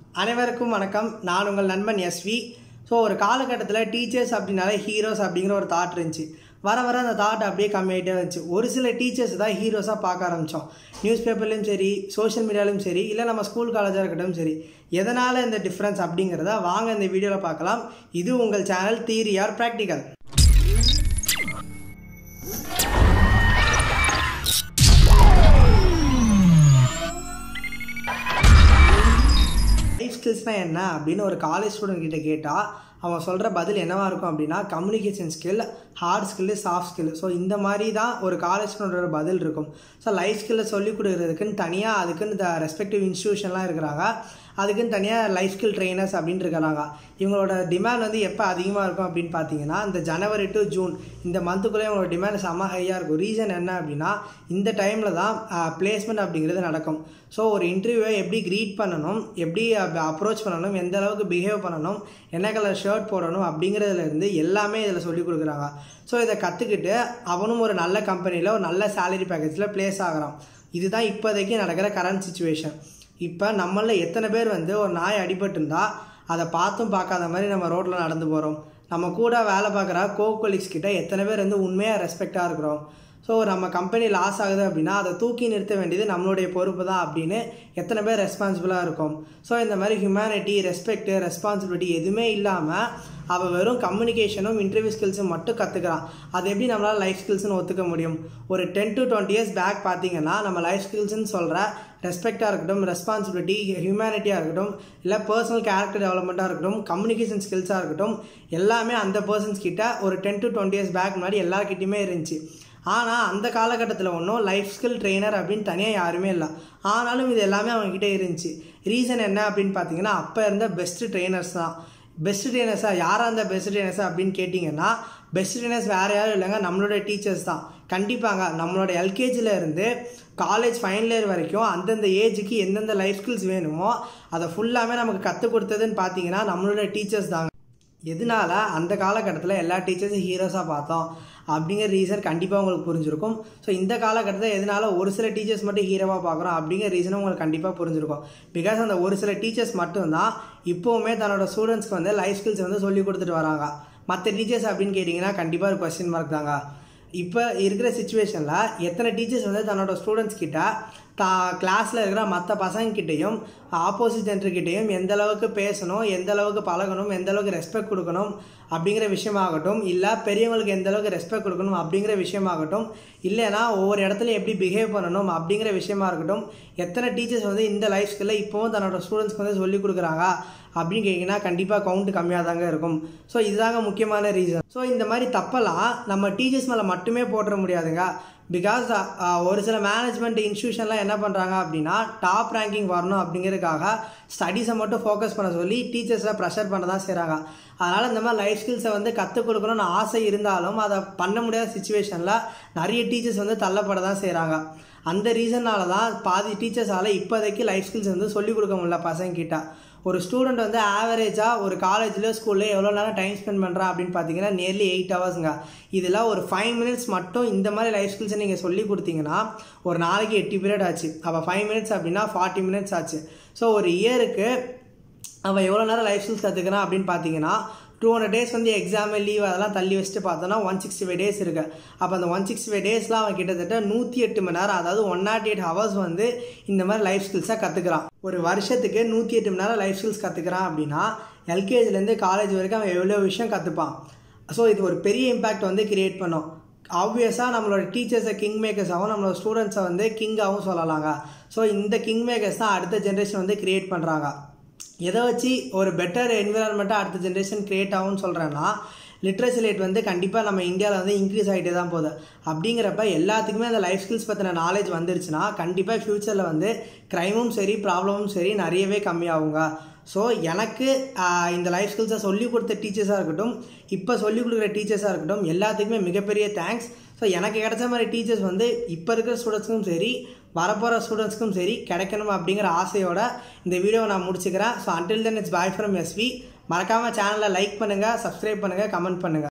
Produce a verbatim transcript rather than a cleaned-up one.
அனைவருக்கும் வணக்கம். நான் உங்கள் நண்பன் எஸ்வி. ஸோ ஒரு காலகட்டத்தில் டீச்சர்ஸ் அப்படின்னாலே ஹீரோஸ் அப்படிங்கிற ஒரு தாட் இருந்துச்சு. வர வர அந்த தாட் அப்படியே கம்மியாகிட்டே இருந்துச்சு. ஒரு சில டீச்சர்ஸ் தான் ஹீரோஸாக பார்க்க ஆரம்பித்தோம். நியூஸ் பேப்பர்லேயும் சரி, சோஷியல் மீடியாலையும் சரி, இல்லை நம்ம ஸ்கூல் காலேஜாக இருக்கட்டும் சரி. எதனால் இந்த டிஃப்ரென்ஸ் அப்படிங்கிறத வாங்க இந்த வீடியோவில் பார்க்கலாம். இது உங்கள் channel theory or practical. Life ஸ்கில்ஸ்னால் என்ன அப்படின்னு ஒரு காலேஜ் ஸ்டூடெண்ட் கிட்ட கேட்டால் அவன் சொல்கிற பதில் என்னவாக இருக்கும் அப்படின்னா communication skill, hard skill, soft skill. So இந்த மாதிரி தான் ஒரு காலேஜ் ஸ்டூடெண்டோட பதில் இருக்கும். ஸோ லைஃப் ஸ்கில்லை சொல்லிக் கொடுக்குறதுக்குன்னு தனியாக அதுக்குன்னு இந்த ரெஸ்பெக்டிவ் இன்ஸ்டியூஷன்லாம் இருக்கிறாங்க. அதுக்குன்னு தனியாக லைஃப் ஸ்கில் ட்ரெயினர்ஸ் அப்படின்னு இருக்கிறாங்க. இவங்களோட டிமாண்ட் வந்து எப்போ அதிகமாக இருக்கும் அப்படின்னு பார்த்தீங்கன்னா இந்த ஜனவரி டு ஜூன் இந்த மந்த்துக்குள்ளே இவங்களோட டிமாண்ட் செம்ம ஹையாக இருக்கும். ரீசன் என்ன அப்படின்னா இந்த டைமில் தான் பிளேஸ்மெண்ட் அப்படிங்கிறது நடக்கும். ஸோ ஒரு இன்டர்வியூவை எப்படி க்ரீட் பண்ணணும், எப்படி அப்ரோச் பண்ணணும், எந்த அளவுக்கு பிஹேவ் பண்ணணும், என்ன கலர் ஷர்ட் போடணும் அப்படிங்கிறதுலேருந்து எல்லாமே இதில் சொல்லிக் கொடுக்குறாங்க. ஸோ இதை கற்றுக்கிட்டு அவனும் ஒரு நல்ல கம்பெனியில் ஒரு நல்ல சேலரி பேக்கேஜில் ப்ளேஸ் ஆகிறான். இதுதான் இப்போதைக்கு நடக்கிற கரண்ட் சிச்சுவேஷன். இப்போ நம்மளில் எத்தனை பேர் வந்து ஒரு நாய் அடிபட்டுருந்தா அதை பார்த்தும் பார்க்காத மாதிரி நம்ம ரோட்டில் நடந்து போகிறோம். நம்ம கூட வேலை பார்க்குற கோ கொலீக்ஸ் கிட்ட எத்தனை பேர் வந்து உண்மையாக ரெஸ்பெக்டாக இருக்கிறோம். ஸோ நம்ம கம்பெனி லாஸ் ஆகுது அப்படின்னா அதை தூக்கி நிறுத்த வேண்டியது நம்மளுடைய பொறுப்பு தான் அப்படின்னு எத்தனை பேர் ரெஸ்பான்சிபிளாக இருக்கும். ஸோ இந்த மாதிரி ஹியூமனிட்டி, ரெஸ்பெக்ட், ரெஸ்பான்சிபிலிட்டி எதுவுமே இல்லாமல் அவள் வெறும் கம்யூனிகேஷனும் இன்டர்வியூ ஸ்கில்ஸும் மட்டும் கற்றுக்கிறான். அது எப்படி நம்மளால் லைஃப் ஸ்கில்ஸ்னு ஒத்துக்க முடியும்? ஒரு ten to twenty years back பார்த்தீங்கன்னா நம்ம லைஃப் ஸ்கில்ஸ்ன்னு சொல்கிற ரெஸ்பெக்டாக இருக்கட்டும், ரெஸ்பான்சிபிலிட்டி, ஹியூமனிட்டியாக இருக்கட்டும், இல்லை பர்சனல் கேரக்டர் டெவலப்மெண்ட்டாக இருக்கட்டும், கம்யூனிகேஷன் ஸ்கில்ஸாக இருக்கட்டும், எல்லாமே அந்த பர்சன்ஸ் கிட்ட ஒரு ten to twenty years back முன்னாடி எல்லாருக்கிட்டையுமே இருந்துச்சு. ஆனால் அந்த காலகட்டத்தில் ஒன்றும் லைஃப் ஸ்கில் ட்ரெயினர் அப்படின்னு தனியாக யாருமே இல்லை. ஆனாலும் இது எல்லாமே அவங்ககிட்ட இருந்துச்சு. ரீசன் என்ன அப்படின்னு பார்த்தீங்கன்னா அப்போ இருந்த பெஸ்ட் ட்ரெயினர்ஸ் தான். பெஸ்ட் ட்ரெயினர்ஸாக யாராக இருந்த பெஸ்ட் ட்ரெயினர்ஸா அப்படின்னு கேட்டிங்கன்னா பெஸ்ட் ட்ரெயினர்ஸ் வேறு யாரும் இல்லைங்க, நம்மளோட டீச்சர்ஸ் தான். கண்டிப்பாங்க நம்மளோட எல்கேஜியில் இருந்து காலேஜ் ஃபைனல் இயர் வரைக்கும் அந்தந்த ஏஜுக்கு எந்தெந்த லைஃப் ஸ்கில்ஸ் வேணுமோ அதை ஃபுல்லாமே நமக்கு கற்றுக் கொடுத்ததுன்னு பார்த்தீங்கன்னா நம்மளோட டீச்சர்ஸ் தாங்க. எதனால அந்த காலகட்டத்தில் எல்லா டீச்சர்ஸும் ஹீரோஸாக பார்த்தோம் அப்படிங்கிற ரீசன் கண்டிப்பாக உங்களுக்கு புரிஞ்சிருக்கும். ஸோ இந்த காலகட்டத்தில் எதனால ஒரு சில டீச்சர்ஸ் மட்டும் ஹீரோவாக பார்க்குறோம் அப்படிங்கிற ரீசனும் உங்களுக்கு கண்டிப்பாக புரிஞ்சிருக்கும். பிகாஸ் அந்த ஒரு சில டீச்சர்ஸ் மட்டும்தான் இப்போவுமே தன்னோட ஸ்டூடெண்ட்ஸ்க்கு வந்து லைஃப் ஸ்கில்ஸ் வந்து சொல்லி கொடுத்துட்டு வராங்க. மற்ற டீச்சர்ஸ் அப்படின்னு கேட்டிங்கன்னா கண்டிப்பாக ஒரு கொஸ்டின் மார்க் தாங்க. இப்போ இருக்கிற சுச்சுவேஷனில் எத்தனை டீச்சர்ஸ் வந்து தன்னோட ஸ்டூடெண்ட்ஸ் கிட்ட தா கிளாஸில் இருக்கிற மற்ற பசங்கக்கிட்டையும் ஆப்போசிட் ஜென்டர்கிட்டையும் எந்த அளவுக்கு பேசணும், எந்த அளவுக்கு பழகணும், எந்த அளவுக்கு ரெஸ்பெக்ட் கொடுக்கணும் அப்படிங்கிற விஷயமாகட்டும், இல்லை பெரியவங்களுக்கு எந்த அளவுக்கு ரெஸ்பெக்ட் கொடுக்கணும் அப்படிங்கிற விஷயமாகட்டும், இல்லைனா ஒவ்வொரு இடத்துலையும் எப்படி பிஹேவ் பண்ணணும் அப்படிங்கிற விஷயமா இருக்கட்டும், எத்தனை டீச்சர்ஸ் வந்து இந்த லைஃப் ஸ்கில்ல இப்போவும் தன்னோட ஸ்டூடெண்ட்ஸ்க்கு வந்து சொல்லிக் கொடுக்குறாங்க அப்படின்னு கேட்டிங்கன்னா கண்டிப்பாக கவுண்ட் கம்மியாக தாங்க இருக்கும். ஸோ இதுதாங்க முக்கியமான ரீசன். ஸோ இந்த மாதிரி தப்பெல்லாம் நம்ம டீச்சர்ஸ் மேலே மட்டுமே போட்டுற முடியாதுங்க. பிகாஸ் ஒரு சில மேனேஜ்மெண்ட் இன்ஸ்டியூஷன்லாம் என்ன பண்ணுறாங்க அப்படின்னா டாப் ரேங்கிங் வரணும் அப்படிங்கிறதுக்காக ஸ்டடீஸை மட்டும் ஃபோக்கஸ் பண்ண சொல்லி டீச்சர்ஸை ப்ரெஷர் பண்ண தான் செய்கிறாங்க. அதனால் இந்த மாதிரி லைஃப் ஸ்கில்ஸை வந்து கற்றுக் கொடுக்கணும்னு ஆசை இருந்தாலும் அதை பண்ண முடியாத சுச்சுவேஷனில் நிறைய டீச்சர்ஸ் வந்து தள்ளப்பட தான் செய்கிறாங்க. அந்த ரீசனால தான் பாதி டீச்சர்ஸால் இப்போதைக்கு லைஃப் ஸ்கில்ஸ் வந்து சொல்லிக் கொடுக்க முடியல பசங்கிட்ட. ஒரு ஸ்டூடெண்ட் வந்து ஆவரேஜாக ஒரு காலேஜில் ஸ்கூலில் எவ்வளோ நேரம் டைம் ஸ்பெண்ட் பண்ணுறான் அப்படின்னு பார்த்தீங்கன்னா நியர்லி எயிட் ஹவர்ஸுங்க. இதில் ஒரு ஃபைவ் மினிட்ஸ் மட்டும் இந்த மாதிரி லைஃப் ஸ்கில்ஸை நீங்கள் சொல்லி கொடுத்தீங்கன்னா ஒரு நாளைக்கு எட்டு பீரியட் ஆச்சு. அப்போ ஃபைவ் மினிட்ஸ் அப்படின்னா ஃபார்ட்டி மினிட்ஸ் ஆச்சு. ஸோ ஒரு இயருக்கு அவன் எவ்வளோ நேரம் லைஃப் ஸ்கில்ஸ் கற்றுக்கிறான் அப்படின்னு பார்த்தீங்கன்னா டூ ஹண்ட்ரட் டேஸ் வந்து எக்ஸாமு லீவ் அதெல்லாம் தள்ளி வச்சுட்டு பார்த்தோன்னா ஒன் சிக்ஸ்டி ஃபைவ் டேஸ் இருக்குது. அப்போ அந்த ஒன் சிக்ஸ்டி ஃபைவ் டேஸ்லாம் அவன் கிட்டத்தட்ட நூற்றி எட்டு மணி நேரம், அதாவது ஒன் நாட் எயிட் ஹவர்ஸ் வந்து இந்த மாதிரி லைஃப் ஸ்கில்ஸாக கற்றுக்கிறான். ஒரு வருஷத்துக்கு நூற்றி எட்டு மணி நேரம் லைஃப் ஸ்கில்ஸ் கற்றுக்கிறான் அப்படின்னா எல்கேஜிலேருந்து காலேஜ் வரைக்கும் அவன் எவ்வளோ விஷயம் கற்றுப்பான். ஸோ இது ஒரு பெரிய இம்பேக்ட் வந்து கிரியேட் பண்ணும். ஆப்வியஸாக நம்மளோட டீச்சர்ஸை கிங் மேக்கர்ஸாகவும் நம்மளோட ஸ்டூடெண்ட்ஸை வந்து கிங்காகவும் சொல்லலாங்க. ஸோ இந்த கிங் மேக்கர்ஸ் தான் அடுத்த ஜென்ரேஷன் வந்து கிரியேட் பண்ணுறாங்க. எதை வச்சு ஒரு பெட்டர் என்விரான்மெண்ட்டாக அடுத்த ஜென்ரேஷன் க்ரியேட் ஆகும்னு சொல்கிறேன்னா லிட்ரஸி ரேட் வந்து கண்டிப்பாக நம்ம இந்தியாவில் வந்து இன்க்ரீஸ் ஆகிட்டே தான் போகுது. அப்படிங்கிறப்ப எல்லாத்துக்குமே அந்த லைஃப் ஸ்கில்ஸ் பற்றின நாலேஜ் வந்துருச்சுன்னா கண்டிப்பாக ஃப்யூச்சரில் வந்து க்ரைமும் சரி ப்ராப்ளமும் சரி நிறையவே கம்மியாகுங்க. ஸோ எனக்கு இந்த லைஃப் ஸ்கில்ஸை சொல்லிக் கொடுத்த டீச்சர்ஸாக இருக்கட்டும், இப்போ சொல்லிக் கொடுக்குற டீச்சர்ஸாக இருக்கட்டும், எல்லாத்துக்குமே மிகப்பெரிய தேங்க்ஸ். ஸோ எனக்கு கிடைச்ச மாதிரி டீச்சர்ஸ் வந்து இப்போ இருக்கிற ஸ்டூடெண்ட்ஸ்க்கும் சரி, வரப்போகிற ஸ்டூடெண்ட்ஸ்க்கும் சரி கிடைக்கணும் அப்படிங்கிற ஆசையோட இந்த வீடியோவை நான் முடிச்சுக்கிறேன். So until then it's bye from SV. மறக்காமல் சேனலை லைக் பண்ணுங்கள், சப்ஸ்கிரைப் பண்ணுங்கள், கமெண்ட் பண்ணுங்கள்.